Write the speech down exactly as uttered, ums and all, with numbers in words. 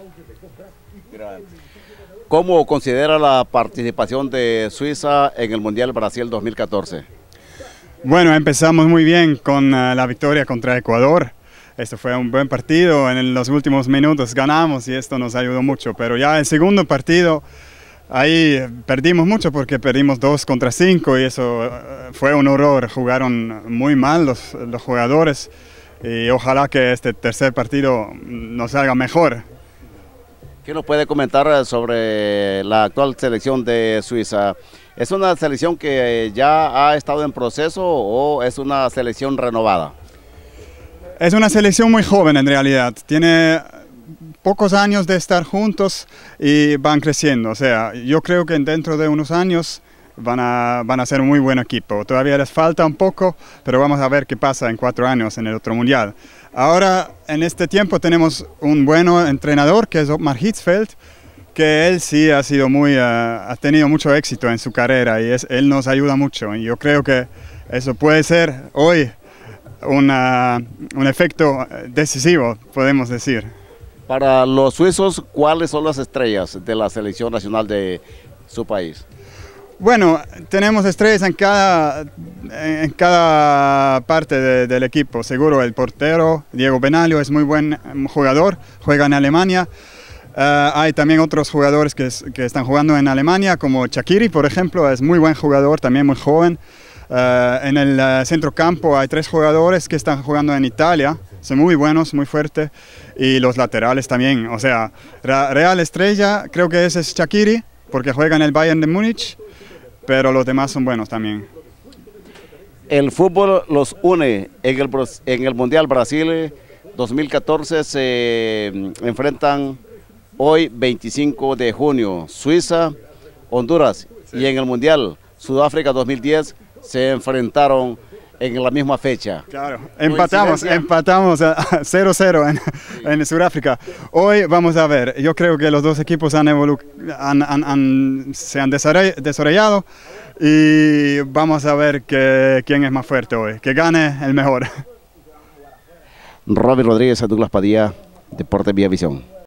¿Cómo considera la participación de Suiza en el Mundial Brasil dos mil catorce? Bueno, empezamos muy bien con uh, la victoria contra Ecuador. Esto fue un buen partido, en los últimos minutos ganamos y esto nos ayudó mucho, pero ya el segundo partido, ahí perdimos mucho porque perdimos dos contra cinco y eso uh, fue un horror, jugaron muy mal los, los jugadores y ojalá que este tercer partido nos salga mejor. ¿Qué nos puede comentar sobre la actual selección de Suiza? ¿Es una selección que ya ha estado en proceso o es una selección renovada? Es una selección muy joven en realidad, tiene pocos años de estar juntos y van creciendo. O sea, yo creo que dentro de unos años van a, van a ser un muy buen equipo. Todavía les falta un poco, pero vamos a ver qué pasa en cuatro años en el otro mundial. Ahora, en este tiempo tenemos un buen entrenador que es Ottmar Hitzfeld, que él sí ha sido muy, uh, ha tenido mucho éxito en su carrera y es, él nos ayuda mucho. Y yo creo que eso puede ser hoy una, un efecto decisivo, podemos decir. Para los suizos, ¿cuáles son las estrellas de la selección nacional de su país? Bueno, tenemos estrellas en cada, en cada parte de, del equipo. Seguro el portero, Diego Benaglio, es muy buen jugador, juega en Alemania. Uh, hay también otros jugadores que, que están jugando en Alemania, como Shaqiri, por ejemplo, es muy buen jugador, también muy joven. Uh, en el uh, centrocampo hay tres jugadores que están jugando en Italia, son muy buenos, muy fuertes. Y los laterales también, o sea, real estrella creo que ese es Shaqiri, porque juega en el Bayern de Múnich. Pero los demás son buenos también. El fútbol los une. En el, en el Mundial Brasil dos mil catorce se enfrentan hoy veinticinco de junio Suiza, Honduras, y en el Mundial Sudáfrica dos mil diez se enfrentaron en la misma fecha. Claro, empatamos, empatamos a cero cero en, en Sudáfrica. Hoy vamos a ver, yo creo que los dos equipos han han, han, han, se han desarrollado y vamos a ver que, quién es más fuerte hoy, que gane el mejor. Robin Rodríguez, Douglas Padilla, Deportes Vía Visión.